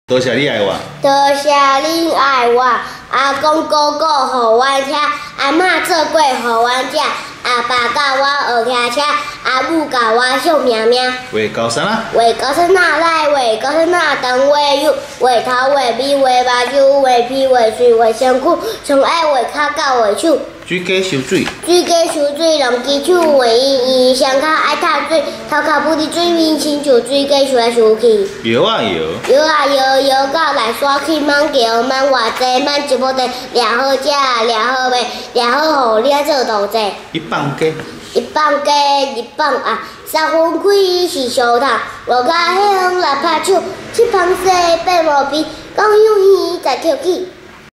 多谢你爱我。 多谢你爱我，阿公哥哥互阮听，阿嬷做粿互阮食，阿爸教我学骑车，阿母教我唱命命。 画高山啊！ 画高山哪来？画高山哪当画友？画头画尾画目睭，画鼻画喙画身躯，上爱画骹到画手。 水鸡收水， 水鸡收水，龙鸡手画圆圆，双脚爱踏水，头壳不伫水面，亲像水鸡收来收去。 摇啊摇， 摇啊摇，摇到来山去，茫叫茫偌济，茫一亩地，掠好食，掠好卖，掠好互你做投资。 一放鸡， 一放鸡，二放鸭，三分开是相通，五甲向来拍手，七放西白毛皮，讲有鱼在捡起。